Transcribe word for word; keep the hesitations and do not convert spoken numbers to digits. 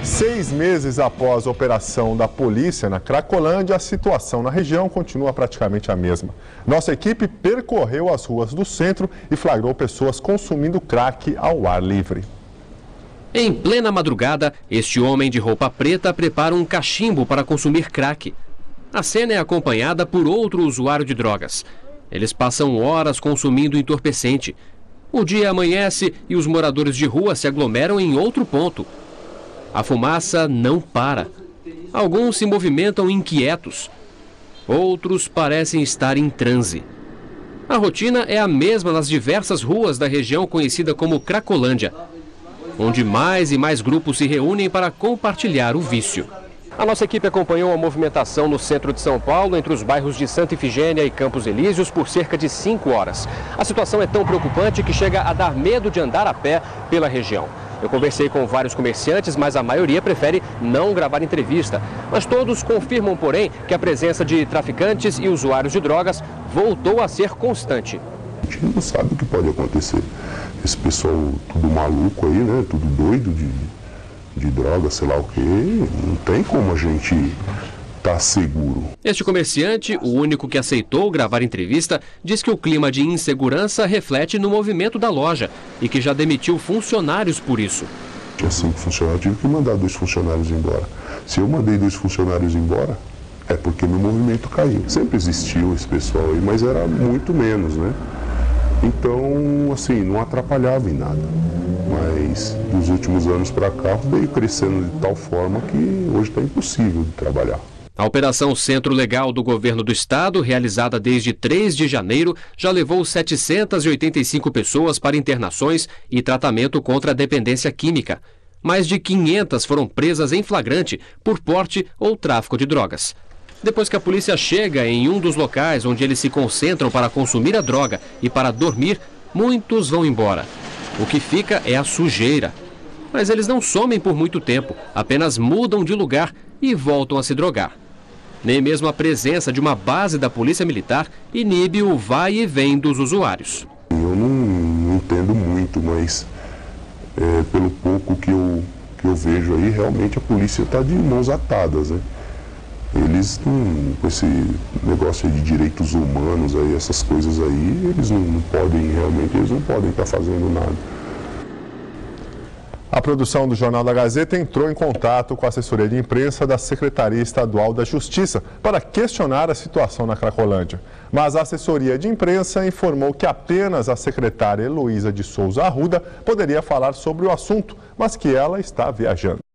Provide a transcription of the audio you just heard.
Seis meses após a operação da polícia na Cracolândia, a situação na região continua praticamente a mesma. Nossa equipe percorreu as ruas do centro e flagrou pessoas consumindo crack ao ar livre. Em plena madrugada, este homem de roupa preta prepara um cachimbo para consumir crack. A cena é acompanhada por outro usuário de drogas. Eles passam horas consumindo entorpecente. O dia amanhece e os moradores de rua se aglomeram em outro ponto. A fumaça não para. Alguns se movimentam inquietos. Outros parecem estar em transe. A rotina é a mesma nas diversas ruas da região conhecida como Cracolândia, onde mais e mais grupos se reúnem para compartilhar o vício. A nossa equipe acompanhou a movimentação no centro de São Paulo, entre os bairros de Santa Ifigênia e Campos Elíseos, por cerca de cinco horas. A situação é tão preocupante que chega a dar medo de andar a pé pela região. Eu conversei com vários comerciantes, mas a maioria prefere não gravar entrevista. Mas todos confirmam, porém, que a presença de traficantes e usuários de drogas voltou a ser constante. A gente não sabe o que pode acontecer. Esse pessoal tudo maluco aí, né? Tudo doido de, de droga, sei lá o quê. Não tem como a gente estar seguro. Este comerciante, o único que aceitou gravar entrevista, diz que o clima de insegurança reflete no movimento da loja e que já demitiu funcionários por isso. Tinha cinco funcionários, tive que mandar dois funcionários embora. Se eu mandei dois funcionários embora, é porque meu movimento caiu. Sempre existiu esse pessoal aí, mas era muito menos, né? Então, assim, não atrapalhava em nada. Mas dos últimos anos para cá veio crescendo de tal forma que hoje está impossível de trabalhar. A Operação Centro Legal do Governo do Estado, realizada desde três de janeiro, já levou setecentas e oitenta e cinco pessoas para internações e tratamento contra a dependência química. Mais de quinhentas foram presas em flagrante por porte ou tráfico de drogas. Depois que a polícia chega em um dos locais onde eles se concentram para consumir a droga e para dormir, muitos vão embora. O que fica é a sujeira. Mas eles não somem por muito tempo, apenas mudam de lugar e voltam a se drogar. Nem mesmo a presença de uma base da Polícia Militar inibe o vai e vem dos usuários. Eu não, não entendo muito, mas é, pelo pouco que eu, que eu vejo aí, realmente a polícia está de mãos atadas, né? Eles, não, com esse negócio de direitos humanos, aí, essas coisas aí, eles não, não podem, realmente, eles não podem estar fazendo nada. A produção do Jornal da Gazeta entrou em contato com a assessoria de imprensa da Secretaria Estadual da Justiça para questionar a situação na Cracolândia. Mas a assessoria de imprensa informou que apenas a secretária Heloísa de Souza Arruda poderia falar sobre o assunto, mas que ela está viajando.